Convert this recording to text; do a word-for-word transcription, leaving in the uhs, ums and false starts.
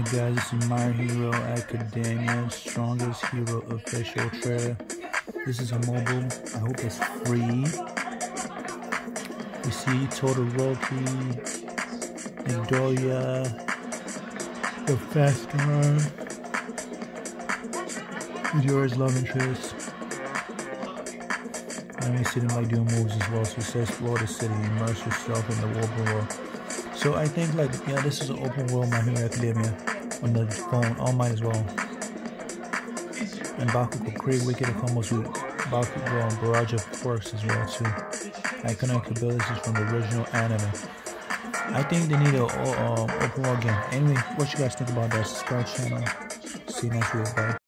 guys, this is My Hero Academia Strongest Hero official trailer. This is a mobile. I hope it's free. You see Todoroki, Midoriya, Professor, Midoriya's love interest. And you see them like doing moves as well. So it says explore the city, immerse yourself in the open world. So I think like, yeah, this is an open world My Hero Academia on the phone. All mine as well. And Bakugo create wicked combos with Bakugo and Barrage of Quirks as well too. Iconic abilities from the original anime. I think they need an um, open world game. Anyway, what you guys think about that? Subscribe channel. See you next week. Bye.